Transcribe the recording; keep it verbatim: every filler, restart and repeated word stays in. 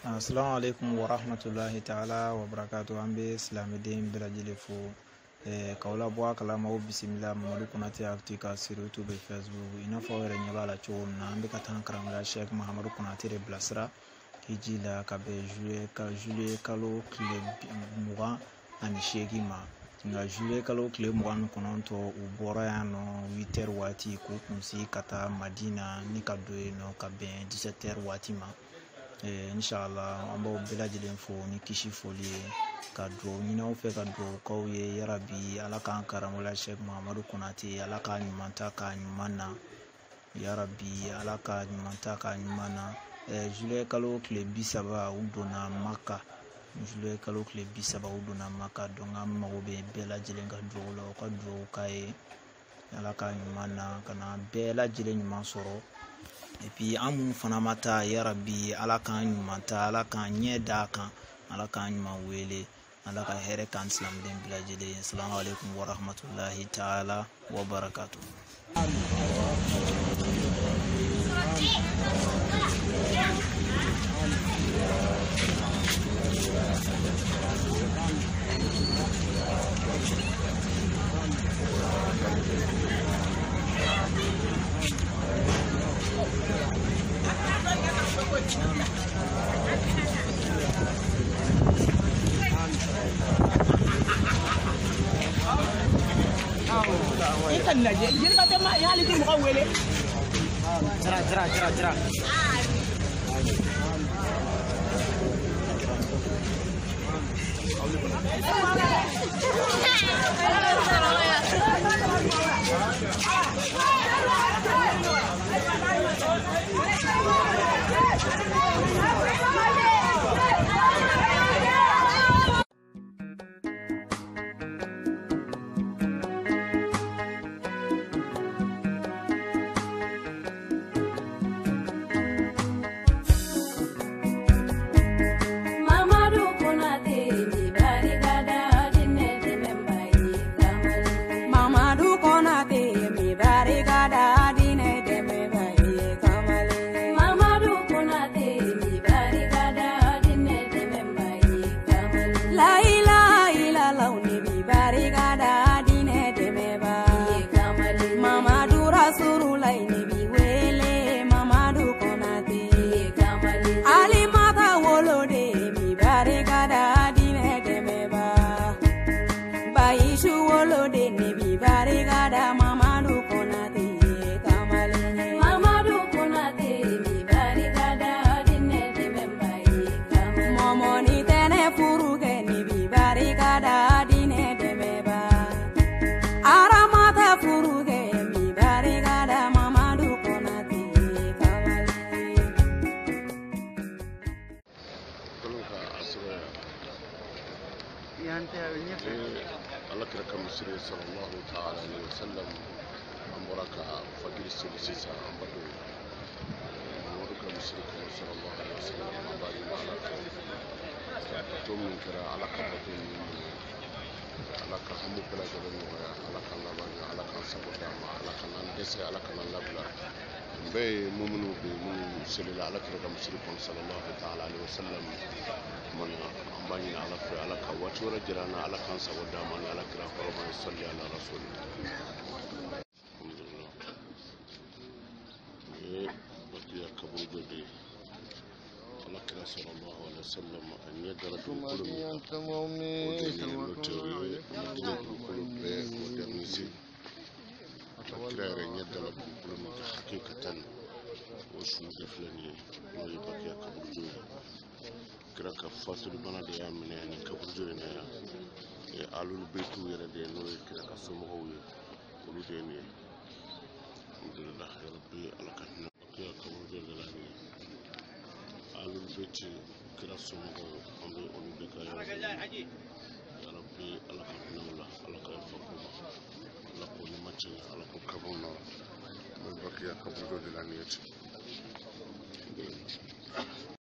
Assalamu alaikum wa rahmatullahi ta'ala wa barakatuh. An bɛ silamɛden bɛɛ lajɛlen fo k'aw labɔ a kalama o bisimila Mamadu Konate Actu ka sur YouTube et Facebook i n'a fɔ aw yɛrɛ ɲɛ b'a la cogo min na an bɛ ka taa karamɔgɔ Sheikh Mahamadu Konate de bilasira hiji la ka bɛn juillet ka juillet kalo tile mugan ani seegin ma nka juillet kalo tile mugan ni kɔnɔntɔn u bɔra yan nɔ huit heures waati k'u kunsi ka taa Madina ni ka don yen nɔ ka bɛn dix-sept heures waati ma. Inshallah an b'aw bɛɛ lajɛlen fo ni kisi foli ye ka dugawu ɲini aw fɛ ka dugawu k'aw ye yarabi ala k'an karamɔgɔ Sheikh Mahamadu Konate ala k'a ɲuman ta k'a ɲuman na yarabi ala k'a ɲuman ta k'a ɲuman na. Juillet kalo tile bi saba u donna Maka juillet kalo tile bi saba u donna Maka donc an mago bɛ bɛɛ lajɛlen ka dugawu la u ka dugawu k'a ye ala k'a ɲuman na ka na bɛɛ lajɛlen ɲuman sɔrɔ. Et puis an mun fana ma taa yarabi ala k'an ɲuman ta ala k'an ɲɛ d'a kan ala k'an ɲuman wele ala ka hɛrɛ k'an silamɛden bɛɛ lajɛlen. Assalamu alaikum wa rahmatullahi ta'ala wa barakatuh. Jira jira ma ya lidu mo wele jira jira jira jira صلى الله تعالى عليه وسلم أمرك فقير السلسيسة أمبدو أمرك مسلك صلى الله عليه وسلم أمبادي معلك تومن كرا على كبتون على كهمو بلا جبن ويا على كان لبانيا على كان سبوتا ما على كان ندسي على كان لبلا بي مؤمنو بي مؤمن سليل على كرا مسلك صلى الله تعالى عليه وسلم من أمباني على في على كواتي ورجلنا على كان سبوتا ما على كرا فرما يصلي على رسول الحمد لله بقي كبر جدي على كرا صلى الله عليه وسلم أن يدرك القلوب كرار يدرك القلوب حقيقة وشو دفلني ويبقي كبر جدي كرا كفاصل بنا ديا من يعني كبر جدي alul betu yere de no kira ka so mo wi ko lu de ni alhamdulillah ya rabbi alakatna ya ko mo de la ni alul betu kira so mo on de on de ka ya rabbi alakatna la alaka fakku la ko ni match alaka kabona mo bakiya kabul de la ni